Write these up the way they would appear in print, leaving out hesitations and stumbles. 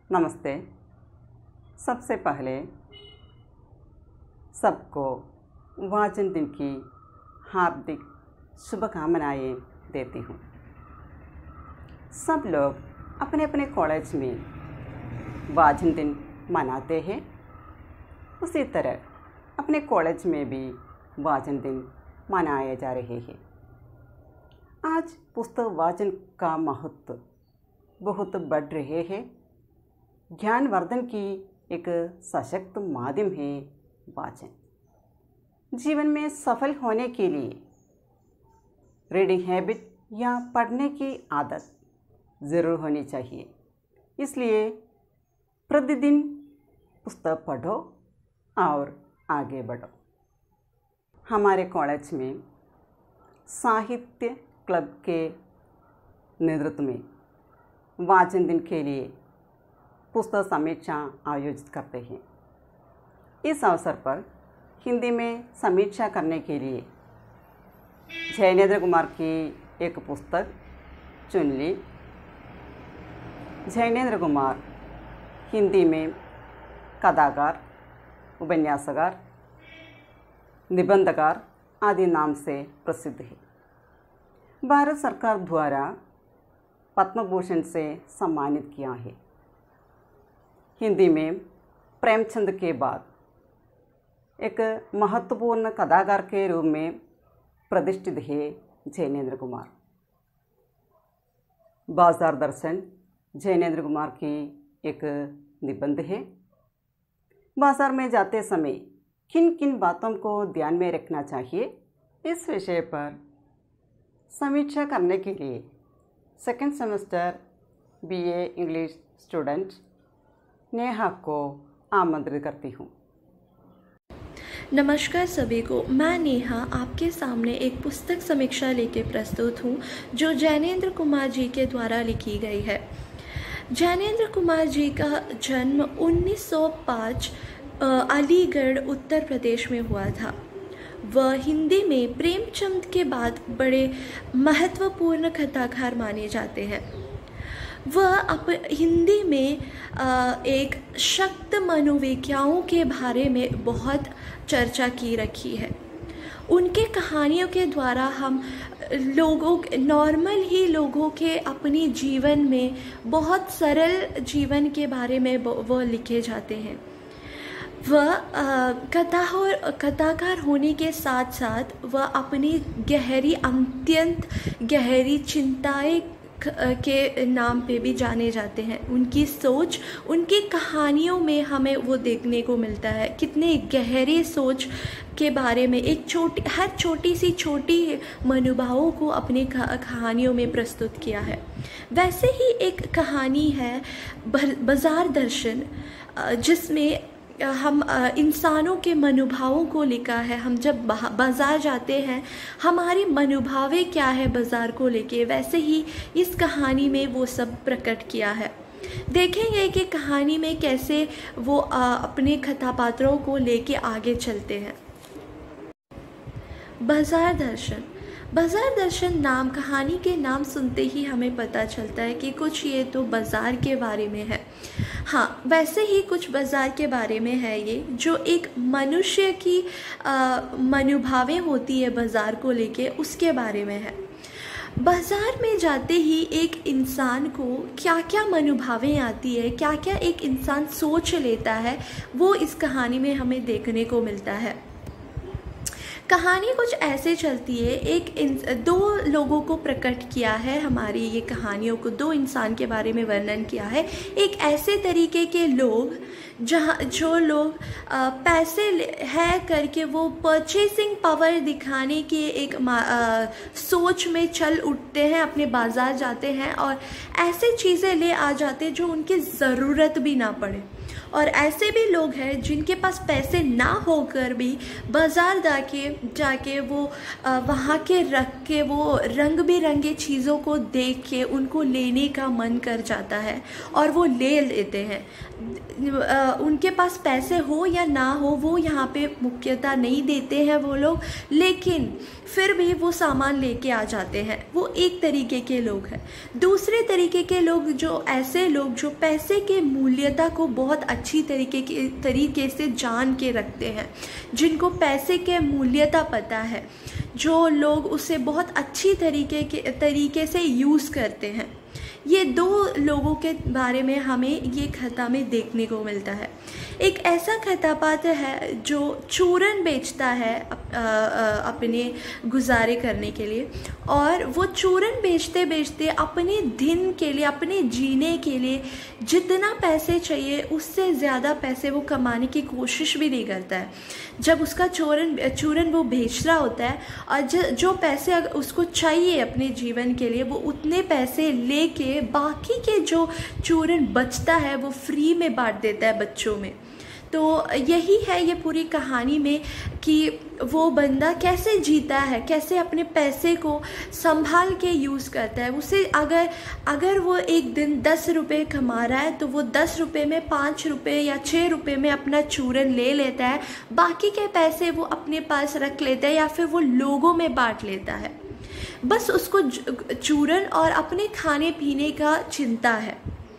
नमस्ते। सबसे पहले सबको वाचन दिन की हार्दिक शुभकामनाएं देती हूँ। सब लोग अपने अपने कॉलेज में वाचन दिन मनाते हैं, उसी तरह अपने कॉलेज में भी वाचन दिन मनाए जा रहे हैं। आज पुस्तक वाचन का महत्व बहुत बढ़ रहे हैं। ज्ञानवर्धन की एक सशक्त माध्यम है वाचन। जीवन में सफल होने के लिए रीडिंग हैबिट या पढ़ने की आदत ज़रूर होनी चाहिए। इसलिए प्रतिदिन पुस्तक पढ़ो और आगे बढ़ो। हमारे कॉलेज में साहित्य क्लब के नेतृत्व में वाचन दिन के लिए पुस्तक समीक्षा आयोजित करते हैं। इस अवसर पर हिंदी में समीक्षा करने के लिए जैनेंद्र कुमार की एक पुस्तक चुन ली। जैनेंद्र कुमार हिंदी में कथाकार, उपन्यासकार, निबंधकार आदि नाम से प्रसिद्ध है। भारत सरकार द्वारा पद्म भूषण से सम्मानित किया है। हिंदी में प्रेमचंद के बाद एक महत्वपूर्ण कथाकार के रूप में प्रतिष्ठित है जैनेंद्र कुमार। बाजार दर्शन जैनेंद्र कुमार की एक निबंध है। बाजार में जाते समय किन किन बातों को ध्यान में रखना चाहिए, इस विषय पर समीक्षा करने के लिए second semester BA English student Neha को आमंत्रित करती हूँ। नमस्कार सभी को, मैं नेहा आपके सामने एक पुस्तक समीक्षा लेके प्रस्तुत हूँ जो जैनेंद्र कुमार जी के द्वारा लिखी गई है। जैनेंद्र कुमार जी का जन्म 1905 अलीगढ़ उत्तर प्रदेश में हुआ था। वह हिंदी में प्रेमचंद के बाद बड़े महत्वपूर्ण कथाकार माने जाते हैं। वह हिंदी में एक शक्त मनोविज्ञानों के बारे में बहुत चर्चा की रखी है। उनके कहानियों के द्वारा हम नॉर्मल ही लोगों के अपनी जीवन में बहुत सरल जीवन के बारे में वह लिखे जाते हैं। वह कथाकार होने के साथ साथ वह अपनी अत्यंत गहरी चिंताएं के नाम पे भी जाने जाते हैं। उनकी सोच, उनकी कहानियों में हमें वो देखने को मिलता है कितने गहरे सोच के बारे में हर छोटी सी मनोभावों को अपनी कहानियों में प्रस्तुत किया है। वैसे ही एक कहानी है बाजार दर्शन, जिसमें हम इंसानों के मनोभावों को लिखा है। हम जब बाज़ार जाते हैं, हमारी मनोभावें क्या है बाज़ार को लेके, वैसे ही इस कहानी में वो सब प्रकट किया है। देखेंगे कि कहानी में कैसे वो अपने कथापात्रों को लेके आगे चलते हैं। बाजार दर्शन नाम, कहानी के नाम सुनते ही हमें पता चलता है कि कुछ ये तो बाज़ार के बारे में है। हाँ, वैसे ही कुछ बाज़ार के बारे में है ये, जो एक मनुष्य की मनोभावें होती है बाज़ार को लेके, उसके बारे में है। बाज़ार में जाते ही एक इंसान को क्या क्या मनोभावें आती है, क्या क्या एक इंसान सोच लेता है, वो इस कहानी में हमें देखने को मिलता है। कहानी कुछ ऐसे चलती है, दो लोगों को प्रकट किया है। हमारी ये कहानियों को दो इंसान के बारे में वर्णन किया है। एक ऐसे तरीके के लोग जो लोग पैसे है करके वो परचेसिंग पावर दिखाने की एक सोच में चल उठते हैं, अपने बाज़ार जाते हैं और ऐसे चीज़ें ले आ जाते हैं जो उनकी ज़रूरत भी ना पड़े। और ऐसे भी लोग हैं जिनके पास पैसे ना होकर भी बाज़ार जाके वो वहाँ के रख के वो रंग बिरंगे चीज़ों को देख के उनको लेने का मन कर जाता है और वो ले लेते हैं। उनके पास पैसे हो या ना हो वो यहाँ पे मुख्यता नहीं देते हैं वो लोग, लेकिन फिर भी वो सामान लेके आ जाते हैं। वो एक तरीके के लोग हैं। दूसरे तरीके के लोग ऐसे लोग जो पैसे के मूल्यता को बहुत अच्छी तरीके से जान के रखते हैं, जिनको पैसे के मूल्यता पता है, जो लोग उसे बहुत अच्छी तरीके से यूज़ करते हैं। ये दो लोगों के बारे में हमें ये कथा में देखने को मिलता है। एक ऐसा कथा पात्र है जो चूरन बेचता है अपने गुजारे करने के लिए, और वो चूरन बेचते बेचते अपने दिन के लिए, अपने जीने के लिए जितना पैसे चाहिए उससे ज़्यादा पैसे वो कमाने की कोशिश भी नहीं करता है। जब उसका चूरन वो बेच रहा होता है और जो पैसे उसको चाहिए अपने जीवन के लिए, वो उतने पैसे लेके बाकी के जो चूरन बचता है वो फ्री में बांट देता है बच्चों में। तो यही है ये पूरी कहानी में कि वो बंदा कैसे जीता है, कैसे अपने पैसे को संभाल के यूज़ करता है। उसे अगर वो एक दिन 10 रुपये कमा रहा है तो वो 10 रुपये में 5 रुपये या 6 रुपये में अपना चूरन ले लेता है, बाकी के पैसे वो अपने पास रख लेता है या फिर वो लोगों में बांट लेता है। बस उसको चूरन और अपने खाने पीने का चिंता है,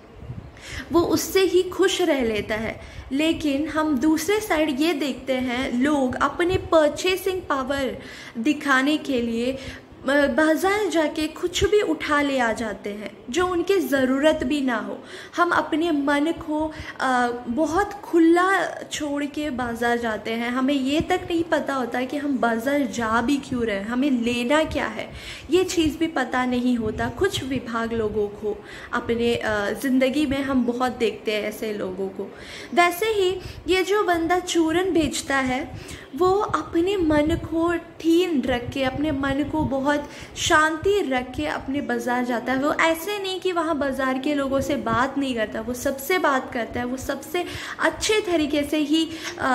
वो उससे ही खुश रह लेता है। लेकिन हम दूसरे साइड ये देखते हैं, लोग अपने परचेसिंग पावर दिखाने के लिए बाज़ार जाके कुछ भी उठा ले आ जाते हैं जो उनके ज़रूरत भी ना हो। हम अपने मन को बहुत खुला छोड़ के बाज़ार जाते हैं, हमें ये तक नहीं पता होता कि हम बाज़ार जा भी क्यों रहे हैं, हमें लेना क्या है ये चीज़ भी पता नहीं होता कुछ विभाग लोगों को। अपने ज़िंदगी में हम बहुत देखते हैं ऐसे लोगों को। वैसे ही ये जो बंदा चूरन बेचता है वो अपने मन को ठीन रख के, अपने मन को बहुत शांति रख के अपने बाज़ार जाता है। वो ऐसे नहीं कि वहाँ बाज़ार के लोगों से बात नहीं करता, वो सबसे बात करता है, वो सबसे अच्छे तरीके से ही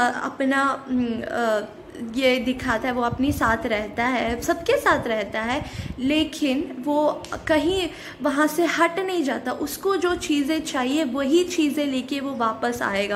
अपना ये दिखाता है, वो अपने साथ रहता है, सबके साथ रहता है, लेकिन वो कहीं वहाँ से हट नहीं जाता। उसको जो चीज़ें चाहिए वही चीज़ें लेके वो वापस आएगा।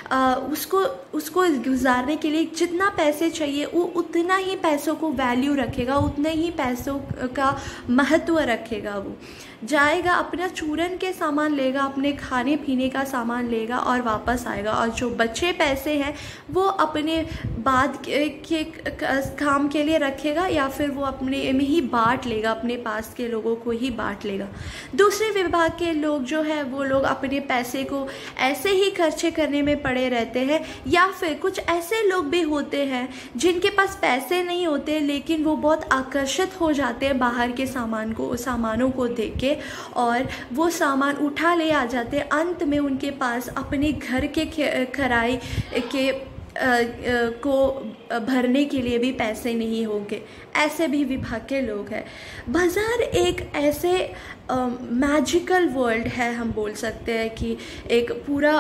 उसको गुजारने के लिए जितना पैसे चाहिए वो उतना ही पैसों को वैल्यू रखेगा, उतने ही पैसों का महत्व रखेगा। वो जाएगा, अपना चूरन के सामान लेगा, अपने खाने पीने का सामान लेगा और वापस आएगा, और जो बचे पैसे हैं वो अपने बाद के काम के लिए रखेगा या फिर वो अपने में ही बांट लेगा, अपने पास के लोगों को ही बांट लेगा। दूसरे विभाग के लोग जो है वो लोग अपने पैसे को ऐसे ही खर्चे करने में पड़े रहते हैं, या फिर कुछ ऐसे लोग भी होते हैं जिनके पास पैसे नहीं होते लेकिन वो बहुत आकर्षित हो जाते हैं बाहर के सामानों को देख के, और वो सामान उठा ले आ जाते हैं। अंत में उनके पास अपने घर के किराए के को भरने के लिए भी पैसे नहीं होंगे। ऐसे भी विभाग के लोग हैं। बाज़ार एक ऐसे मैजिकल वर्ल्ड है, हम बोल सकते हैं कि एक पूरा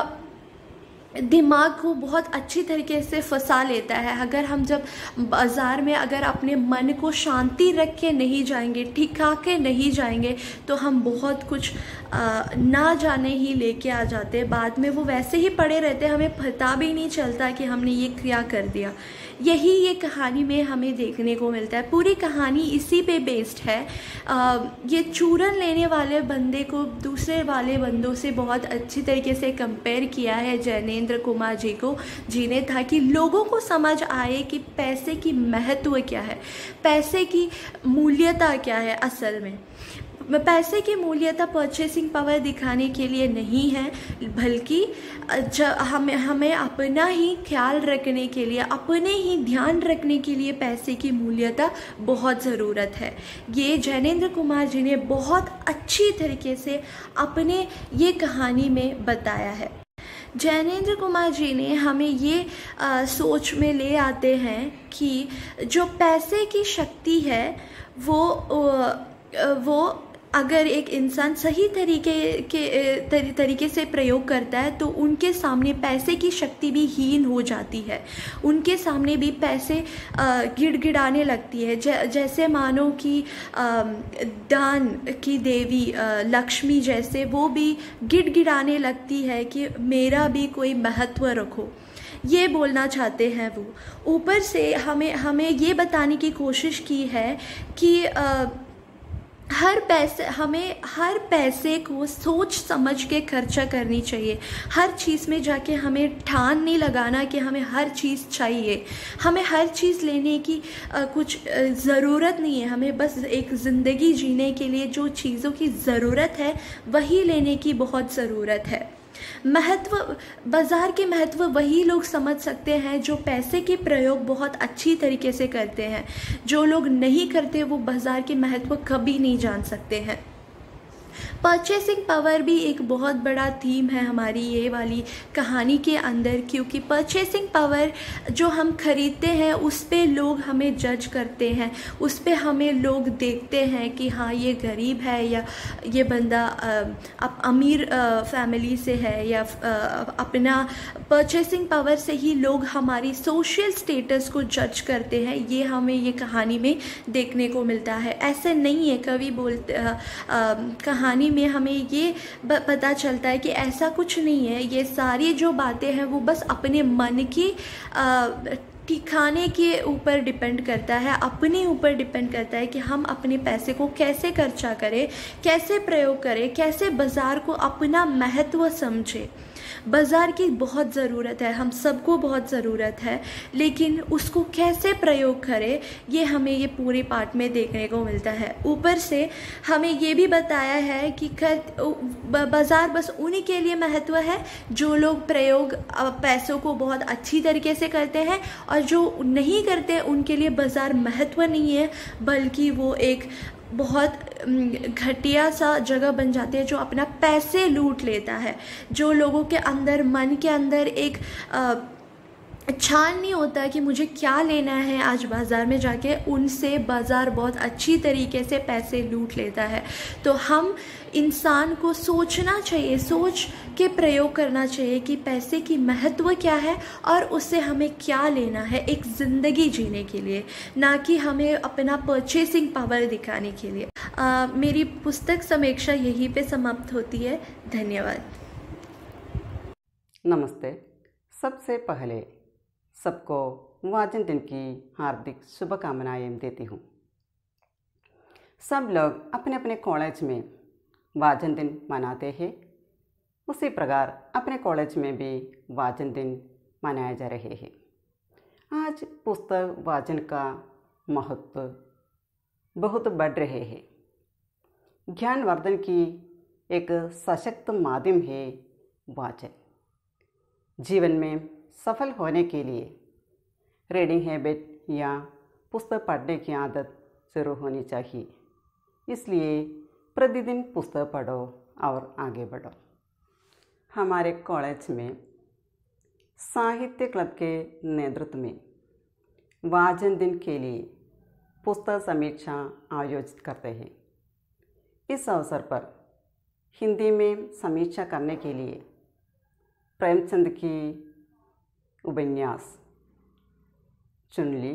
दिमाग को बहुत अच्छी तरीके से फंसा लेता है। अगर हम जब बाज़ार में अगर अपने मन को शांति रख के नहीं जाएंगे, ठिका के नहीं जाएंगे, तो हम बहुत कुछ ना जाने ही लेके आ जाते हैं। बाद में वो वैसे ही पड़े रहते हैं, हमें पता भी नहीं चलता कि हमने ये क्या कर दिया। यही ये कहानी में हमें देखने को मिलता है। पूरी कहानी इसी पे बेस्ड है। ये चूरन लेने वाले बंदे को दूसरे वाले बंदों से बहुत अच्छी तरीके से कंपेयर किया है जैनेंद्र कुमार जी ने, ताकि लोगों को समझ आए कि पैसे की महत्व क्या है, पैसे की मूल्यता क्या है। असल में पैसे की मूल्यता परचेसिंग पावर दिखाने के लिए नहीं है, बल्कि हमें अपना ही ख्याल रखने के लिए, अपने ही ध्यान रखने के लिए पैसे की मूल्यता बहुत ज़रूरत है। ये जैनेंद्र कुमार जी ने बहुत अच्छी तरीके से अपने ये कहानी में बताया है। जैनेंद्र कुमार जी ने हमें ये सोच में ले आते हैं कि जो पैसे की शक्ति है वो अगर एक इंसान सही तरीके से प्रयोग करता है तो उनके सामने पैसे की शक्ति भी हीन हो जाती है, उनके सामने भी पैसे गिड़गिड़ाने लगती है। जैसे मानो कि दान की देवी लक्ष्मी जैसे वो भी गिड़गिड़ाने लगती है कि मेरा भी कोई महत्व रखो, ये बोलना चाहते हैं वो। ऊपर से हमें ये बताने की कोशिश की है कि हमें हर पैसे को सोच समझ के खर्चा करनी चाहिए। हर चीज़ में जाके हमें ठान नहीं लगाना कि हमें हर चीज़ चाहिए, हमें हर चीज़ लेने की कुछ ज़रूरत नहीं है। हमें बस एक ज़िंदगी जीने के लिए जो चीज़ों की ज़रूरत है वही लेने की बहुत ज़रूरत है। बाज़ार के महत्व वही लोग समझ सकते हैं जो पैसे के प्रयोग बहुत अच्छी तरीके से करते हैं। जो लोग नहीं करते वो बाज़ार के महत्व कभी नहीं जान सकते हैं। परचेसिंग पावर भी एक बहुत बड़ा थीम है हमारी ये वाली कहानी के अंदर, क्योंकि परचेसिंग पावर जो हम खरीदते हैं उस पे लोग हमें जज करते हैं, उस पे हमें लोग देखते हैं कि हाँ ये गरीब है या ये बंदा अब अमीर फैमिली से है, या अपना परचेसिंग पावर से ही लोग हमारी सोशल स्टेटस को जज करते हैं। ये हमें ये कहानी में देखने को मिलता है। ऐसे नहीं है, कवि बोलते कहानी में हमें ये पता चलता है कि ऐसा कुछ नहीं है। ये सारी जो बातें हैं वो बस अपने मन की ठिकाने के ऊपर डिपेंड करता है, अपने ऊपर डिपेंड करता है कि हम अपने पैसे को कैसे खर्चा करें, कैसे प्रयोग करें, कैसे बाज़ार को अपना महत्व समझें। बाज़ार की बहुत ज़रूरत है, हम सबको बहुत ज़रूरत है, लेकिन उसको कैसे प्रयोग करें ये हमें ये पूरे पार्ट में देखने को मिलता है। ऊपर से हमें ये भी बताया है कि बाज़ार बस उन्हीं के लिए महत्व है जो लोग प्रयोग पैसों को बहुत अच्छी तरीके से करते हैं, और जो नहीं करते उनके लिए बाज़ार महत्व नहीं है, बल्कि वो एक बहुत घटिया सा जगह बन जाती है जो अपना पैसे लूट लेता है। जो लोगों के अंदर मन के अंदर एक छान नहीं होता कि मुझे क्या लेना है आज बाज़ार में जाके, उनसे बाज़ार बहुत अच्छी तरीके से पैसे लूट लेता है। तो हम इंसान को सोचना चाहिए, सोच के प्रयोग करना चाहिए कि पैसे की महत्व क्या है और उससे हमें क्या लेना है एक ज़िंदगी जीने के लिए, ना कि हमें अपना परचेसिंग पावर दिखाने के लिए। मेरी पुस्तक समीक्षा यहीं पे समाप्त होती है। धन्यवाद। नमस्ते। सबसे पहले सबको वाजन दिन की हार्दिक शुभकामनाएं देती हूँ। सब लोग अपने अपने कॉलेज में वाजन दिन मनाते हैं, उसी प्रकार अपने कॉलेज में भी वाजन दिन मनाए जा रहे हैं। आज पुस्तक वाचन का महत्व बहुत बढ़ रहे हैं। ज्ञानवर्धन की एक सशक्त माध्यम है वाचन। जीवन में सफल होने के लिए रीडिंग हैबिट या पुस्तक पढ़ने की आदत ज़रूर होनी चाहिए। इसलिए प्रतिदिन पुस्तक पढ़ो और आगे बढ़ो। हमारे कॉलेज में साहित्य क्लब के नेतृत्व में वाचन दिन के लिए पुस्तक समीक्षा आयोजित करते हैं। इस अवसर पर हिंदी में समीक्षा करने के लिए प्रेमचंद की उपन्यास चुन ली।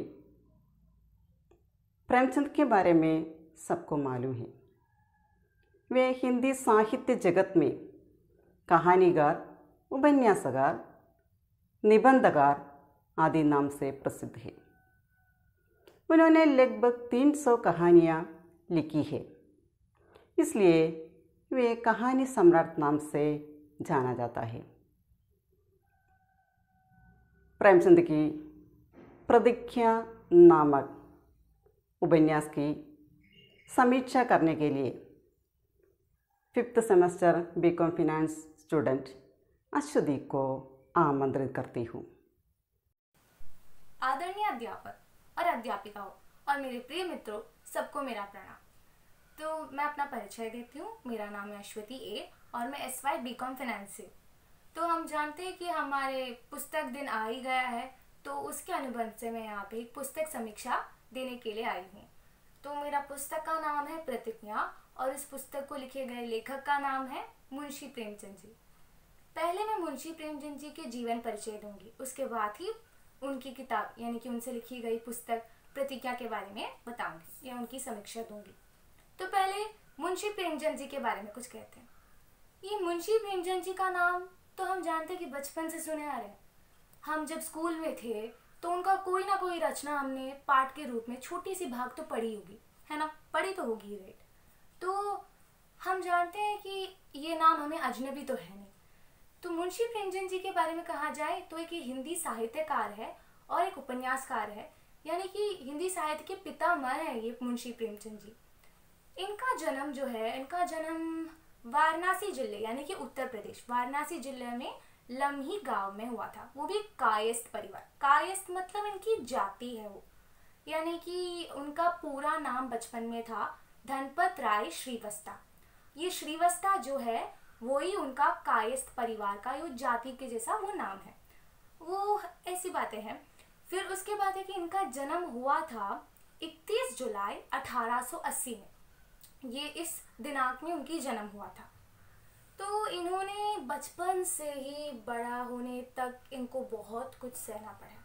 प्रेमचंद के बारे में सबको मालूम है। वे हिंदी साहित्य जगत में कहानीकार, उपन्यासकार, निबंधकार आदि नाम से प्रसिद्ध है। उन्होंने लगभग 300 कहानियाँ लिखी है, इसलिए वे कहानी सम्राट नाम से जाना जाता है। प्रेमचंद की प्रतिज्ञा नामक उपन्यास की समीक्षा करने के लिए 5th semester BCom finance student Ashwadi को आमंत्रित करती हूँ। आदरणीय अध्यापक और अध्यापिकाओं और मेरे प्रिय मित्रों, सबको मेरा प्रणाम। तो मैं अपना परिचय देती हूँ। मेरा नाम है अश्वती ए और मैं SY बीकॉम फाइनेंस से। तो हम जानते हैं कि हमारे पुस्तक दिन आ ही गया है, तो उसके अनुबंध से मैं यहाँ पे एक पुस्तक समीक्षा देने के लिए आई हूँ। तो मेरा पुस्तक का नाम है प्रतिज्ञा और इस पुस्तक को लिखे गए लेखक का नाम है मुंशी प्रेमचंद जी। पहले मैं मुंशी प्रेमचंद जी के जीवन परिचय दूंगी, उसके बाद ही उनकी किताब यानी कि उनसे लिखी गई पुस्तक प्रतिज्ञा के बारे में बताऊंगी या उनकी समीक्षा दूंगी। तो पहले मुंशी प्रेमचंद जी के बारे में कुछ कहते हैं। ये मुंशी प्रेमचंद जी का नाम तो हम जानते हैं कि बचपन से सुने आ रहे हैं। हम जब स्कूल में थे तो उनका कोई ना कोई रचना हमने पाठ के रूप में छोटी सी भाग तो पढ़ी होगी, है ना, पढ़ी तो होगी, राइट। तो हम जानते हैं कि ये नाम हमें अजनबी तो है नहीं। तो मुंशी प्रेमचंद जी के बारे में कहा जाए तो एक हिंदी साहित्यकार है और एक उपन्यासकार है, यानी कि हिंदी साहित्य के पितामह है ये मुंशी प्रेमचंद जी। इनका जन्म जो है, इनका जन्म वाराणसी जिले यानी कि उत्तर प्रदेश, वाराणसी जिले में लम्ही गांव में हुआ था, वो भी कायस्थ परिवार। कायस्थ मतलब इनकी जाति है वो, यानी कि उनका पूरा नाम बचपन में था धनपत राय श्रीवस्ता। ये श्रीवस्ता जो है वही उनका कायस्थ परिवार का यो जाति के जैसा वो नाम है, वो ऐसी बातें हैं। फिर उसके बाद है कि इनका जन्म हुआ था 31 जुलाई 1880 में, ये इस दिनांक में उनकी जन्म हुआ था। तो इन्होंने बचपन से ही बड़ा होने तक इनको बहुत कुछ सहना पड़ा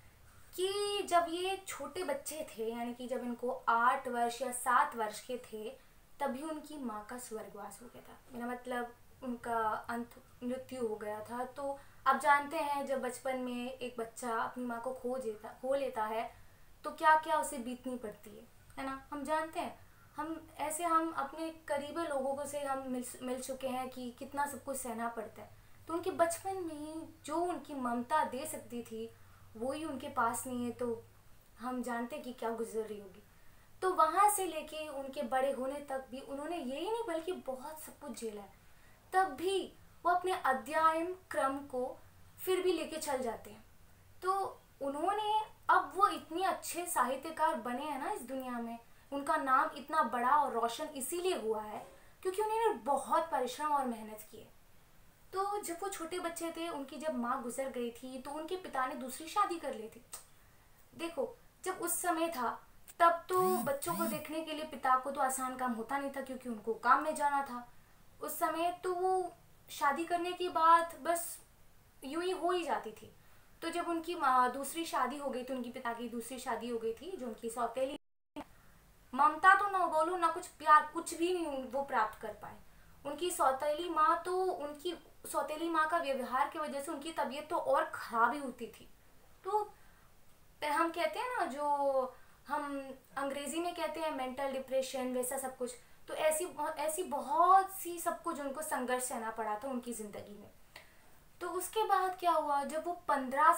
कि जब ये छोटे बच्चे थे, यानी कि जब इनको 8 वर्ष या 7 वर्ष के थे, तभी उनकी माँ का स्वर्गवास हो गया था। मेरा मतलब उनका मृत्यु हो गया था। तो आप जानते हैं जब बचपन में एक बच्चा अपनी माँ को खो लेता है तो क्या क्या उसे बीतनी पड़ती है ना। हम जानते हैं, हम अपने करीबी लोगों को से हम मिल चुके हैं कि कितना सब कुछ सहना पड़ता है। तो उनके बचपन में ही जो उनकी ममता दे सकती थी वो ही उनके पास नहीं है, तो हम जानते हैं कि क्या गुजर रही होगी। तो वहाँ से लेके उनके बड़े होने तक भी उन्होंने यही नहीं बल्कि बहुत सब कुछ झेला है। तब भी वो अपने अध्ययन क्रम को फिर भी लेके चल जाते हैं। तो उन्होंने अब वो इतने अच्छे साहित्यकार बने हैं ना इस दुनिया में, उनका नाम इतना बड़ा और रोशन इसीलिए हुआ है क्योंकि उन्होंने बहुत परिश्रम और मेहनत की है। तो जब वो छोटे बच्चे थे, उनकी जब माँ गुजर गई थी तो उनके पिता ने दूसरी शादी कर ली थी। देखो, जब उस समय था तब तो बच्चों को देखने के लिए पिता को तो आसान काम होता नहीं था क्योंकि उनको काम में जाना था उस समय। तो वो शादी करने की बात बस यूं ही हो ही जाती थी। तो जब उनकी दूसरी शादी हो गई थी, उनकी पिता की दूसरी शादी हो गई थी, जो उनकी सौतेली ममता तो ना बोलो ना कुछ प्यार, कुछ भी नहीं वो प्राप्त कर पाए। उनकी सौतेली माँ, तो उनकी सौतेली माँ का व्यवहार की वजह से उनकी तबीयत तो और खराब ही होती थी। तो हम कहते हैं ना, जो हम अंग्रेजी में कहते हैं मेंटल डिप्रेशन, वैसा सब कुछ। तो ऐसी बहुत सी सब कुछ उनको संघर्ष सहना पड़ा था उनकी ज़िंदगी में। तो उसके बाद क्या हुआ, जब वो 15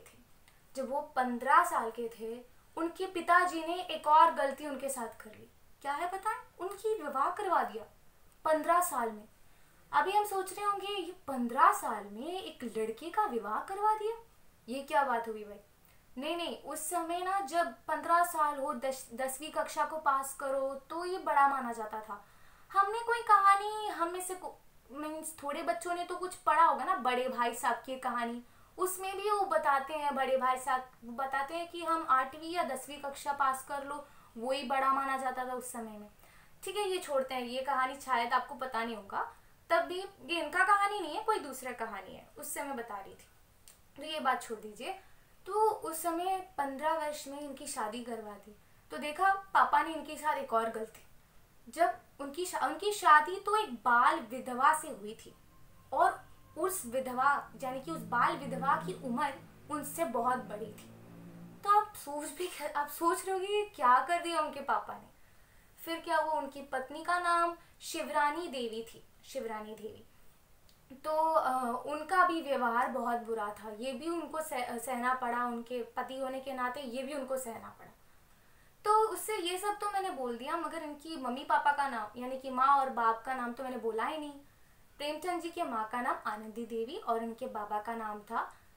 साल के थे, उनके पिताजी ने एक और गलती उनके साथ कर ली। क्या है पता है? उनकी विवाह करवा दिया 15 साल में। अभी हम सोच रहे होंगे ये 15 साल में एक लड़के का विवाह करवा दिया, ये क्या बात हुई भाई? नहीं, उस समय ना जब 15 साल हो, 10वीं कक्षा को पास करो तो ये बड़ा माना जाता था। हमने कोई कहानी, हम में से मीन्स थोड़े बच्चों ने तो कुछ पढ़ा होगा ना, बड़े भाई साहब की कहानी, उसमें भी वो बताते हैं, बड़े भाई साहब बताते हैं कि हम 8वीं या 10वीं कक्षा पास कर लो, वही बड़ा माना जाता था उस समय में। ठीक है, ये छोड़ते हैं, ये कहानी शायद आपको पता नहीं होगा। तब भी ये इनका कहानी नहीं है, कोई दूसरा कहानी है, उससे मैं बता रही थी। तो ये बात छोड़ दीजिए। तो उस समय 15 वर्ष में इनकी शादी करवा दी। तो देखा, पापा ने इनके साथ एक और गलती, जब उनकी शादी तो एक बाल विधवा से हुई थी, और उस विधवा यानी कि उस बाल विधवा की उम्र उनसे बहुत बड़ी थी। तो आप सोच रहे होंगे क्या कर दिया उनके पापा ने। फिर क्या हुआ, उनकी पत्नी का नाम शिवरानी देवी थी, शिवरानी देवी। तो उनका भी व्यवहार बहुत बुरा था, ये भी उनको सहना पड़ा, उनके पति होने के नाते ये भी उनको सहना पड़ा। तो उससे ये सब तो मैंने बोल दिया, मगर इनकी मम्मी पापा का नाम यानी कि माँ और बाप का नाम तो मैंने बोला ही नहीं। प्रेमचंद जी के माँ का नाम आनंदी देवी और इनके बाबा का नाम था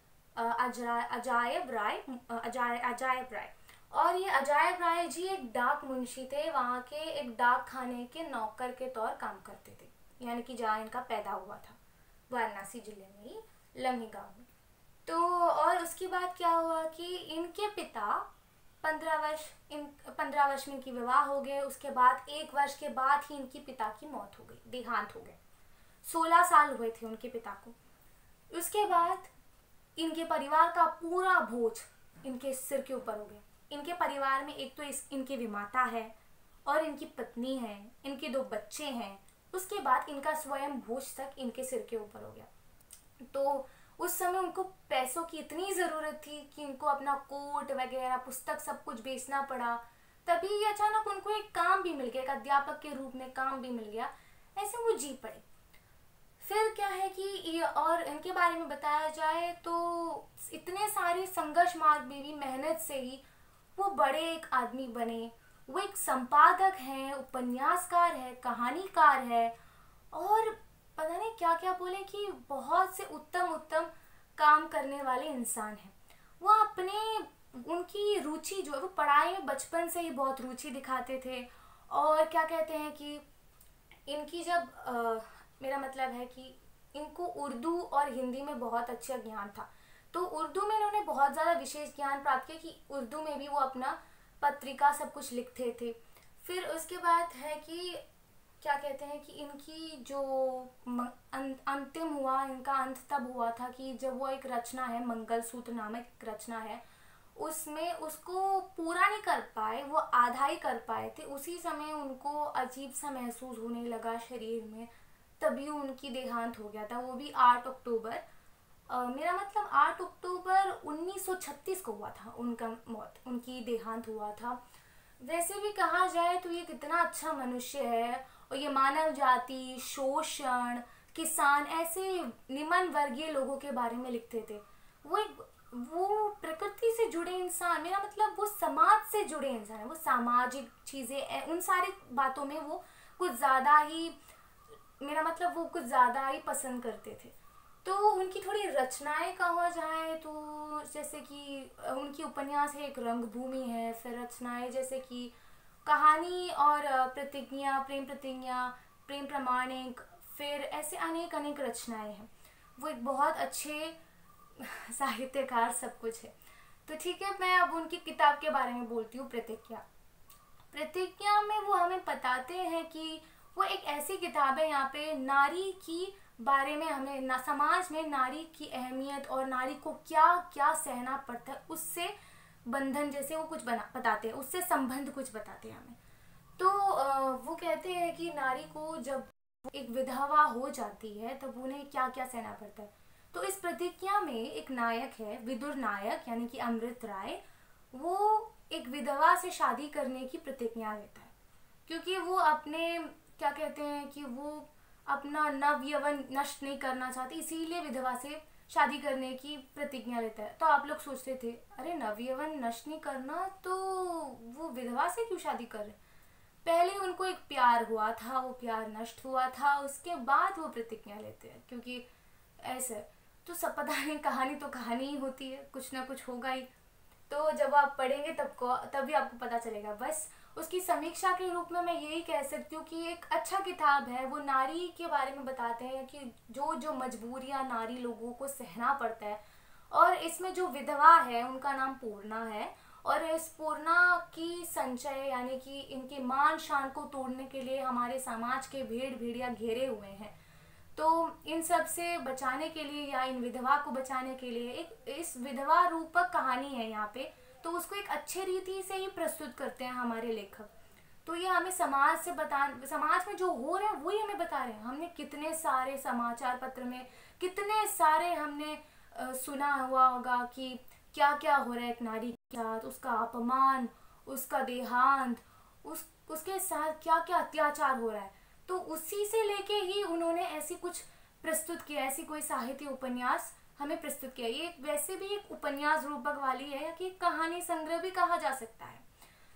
अजायब राय। और ये अजायब राय जी एक डाक मुंशी थे, वहाँ के एक डाक खाने के नौकर के तौर काम करते थे, यानी कि जहाँ इनका पैदा हुआ था वाराणसी जिले में ही, लम्ही गांव में। तो और उसके बाद क्या हुआ कि इनके पिता 15 वर्ष में इनकी विवाह हो गए। उसके बाद 1 वर्ष के बाद ही इनकी पिता की मौत हो गई, देहांत हो गए। 16 साल हुए थे उनके पिता को। उसके बाद इनके परिवार का पूरा बोझ इनके सिर के ऊपर हो गया। इनके परिवार में एक तो इनके विमाता है और इनकी पत्नी है, इनके 2 बच्चे हैं। उसके बाद इनका स्वयं बोझ तक इनके सिर के ऊपर हो गया। तो उस समय उनको पैसों की इतनी ज़रूरत थी कि इनको अपना कोट वगैरह, पुस्तक, सब कुछ बेचना पड़ा। तभी अचानक उनको एक काम भी मिल गया, एक अध्यापक के रूप में काम भी मिल गया। ऐसे वो जी पड़े। फिर क्या है कि ये, और इनके बारे में बताया जाए तो इतने सारे संघर्ष मार्ग में भी मेहनत से ही वो बड़े एक आदमी बने। वो एक संपादक हैं, उपन्यासकार है, कहानीकार है, और पता नहीं क्या क्या बोले कि बहुत से उत्तम काम करने वाले इंसान हैं। वो उनकी रुचि जो है, वो पढ़ाई में बचपन से ही बहुत रुचि दिखाते थे। और क्या कहते हैं कि इनकी जब मेरा मतलब है कि इनको उर्दू और हिंदी में बहुत अच्छा ज्ञान था। तो उर्दू में इन्होंने बहुत ज़्यादा विशेष ज्ञान प्राप्त किया कि उर्दू में भी वो अपना पत्रिका सब कुछ लिखते थे। फिर उसके बाद है कि क्या कहते हैं कि इनकी जो अंतिम हुआ, इनका अंत तब हुआ था कि जब वो एक रचना है, मंगलसूत्र नामक एक रचना है, उसमें उसको पूरा नहीं कर पाए, वो आधा ही कर पाए थे। उसी समय उनको अजीब सा महसूस होने लगा शरीर में, तभी उनकी देहांत हो गया था। वो भी 8 अक्टूबर, मेरा मतलब 8 अक्टूबर 1936 को हुआ था उनकी देहांत हुआ था। वैसे भी कहा जाए तो ये कितना अच्छा मनुष्य है, और ये मानव जाति, शोषण, किसान, ऐसे निम्न वर्गीय लोगों के बारे में लिखते थे। वो प्रकृति से जुड़े इंसान, मेरा मतलब वो समाज से जुड़े इंसान है। वो सामाजिक चीज़ें, उन सारी बातों में वो कुछ ज़्यादा ही, मेरा मतलब वो कुछ ज़्यादा ही पसंद करते थे। तो उनकी थोड़ी रचनाएं कहा जाए तो जैसे कि उनकी उपन्यास है एक रंगभूमि है। फिर रचनाएं जैसे कि कहानी और प्रतिज्ञा, प्रेम प्रतिज्ञा, प्रेम प्रमाणिक, फिर ऐसे अनेक रचनाएं हैं। वो एक बहुत अच्छे साहित्यकार सब कुछ है। तो ठीक है, मैं अब उनकी किताब के बारे में बोलती हूँ, प्रतिज्ञा में वो हमें बताते हैं कि वो एक ऐसी किताब है, यहाँ पे नारी की बारे में हमें समाज में नारी की अहमियत और नारी को क्या क्या सहना पड़ता है, उससे बंधन जैसे वो कुछ बताते हैं, उससे संबंध कुछ बताते हैं हमें। तो वो कहते हैं कि नारी को जब एक विधवा हो जाती है तब उन्हें क्या क्या सहना पड़ता है। तो इस प्रतिज्ञा में एक नायक है, विदुर नायक यानी कि अमृत राय। वो एक विधवा से शादी करने की प्रतिज्ञा लेता है, क्योंकि वो अपने क्या कहते हैं कि वो अपना नव यौवन नष्ट नहीं करना चाहते, इसीलिए विधवा से शादी करने की प्रतिज्ञा लेता है। तो आप लोग सोचते थे अरे नव यौवन नष्ट नहीं करना तो वो विधवा से क्यों शादी कर रहे। पहले उनको एक प्यार हुआ था, वो प्यार नष्ट हुआ था, उसके बाद वो प्रतिज्ञा लेते हैं, क्योंकि ऐसे तो सब पता नहीं, कहानी तो कहानी ही होती है, कुछ ना कुछ होगा ही। तो जब आप पढ़ेंगे तभी आपको पता चलेगा। बस उसकी समीक्षा के रूप में मैं यही कह सकती हूँ कि एक अच्छा किताब है। वो नारी के बारे में बताते हैं कि जो मजबूरियाँ नारी लोगों को सहना पड़ता है। और इसमें जो विधवा है उनका नाम पूर्णा है, और इस पूर्णा की संचय यानी कि इनके मान शान को तोड़ने के लिए हमारे समाज के भेड़िया घेरे हुए हैं। तो इन सब से बचाने के लिए या इन विधवा को बचाने के लिए एक इस विधवा रूपक कहानी है यहाँ पे, तो उसको एक अच्छे रीति से ही प्रस्तुत करते हैं हमारे लेखक। तो ये हमें समाज में जो हो रहा है वही हमें बता रहे हैं। हमने कितने सारे समाचार पत्र में कितने सारे हमने सुना हुआ होगा कि क्या क्या हो रहा है एक नारी के साथ, उसका अपमान, उसका देहांत, उसके साथ क्या क्या अत्याचार हो रहा है। तो उसी से लेके ही उन्होंने ऐसी कुछ प्रस्तुत किया, ऐसी कोई साहित्य उपन्यास हमें प्रस्तुत किया। ये वैसे भी एक उपन्यास रूपक वाली है कि कहानी संग्रह भी कहा जा सकता है।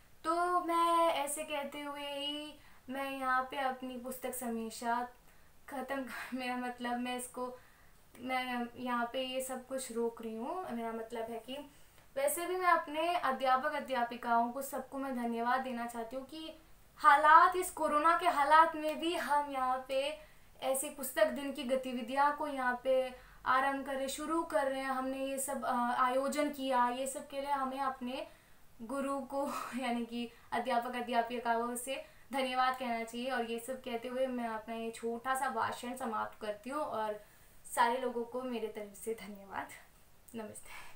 तो मैं ऐसे कहते हुए ही मैं यहाँ पे अपनी पुस्तक समीक्षा ख़त्म, मेरा मतलब मैं यहाँ पे ये सब कुछ रोक रही हूँ। मेरा मतलब है कि वैसे भी मैं अपने अध्यापक अध्यापिकाओं को सबको मैं धन्यवाद देना चाहती हूँ कि इस कोरोना के हालात में भी हम यहाँ पे ऐसी पुस्तक दिन की गतिविधियाँ को यहाँ पे शुरू कर रहे हैं। हमने ये सब आयोजन किया, ये सब के लिए हमें अपने गुरु को यानी कि अध्यापक अध्यापिकाओं से धन्यवाद कहना चाहिए। और ये सब कहते हुए मैं अपना ये छोटा सा भाषण समाप्त करती हूँ और सारे लोगों को मेरे तरफ से धन्यवाद। नमस्ते।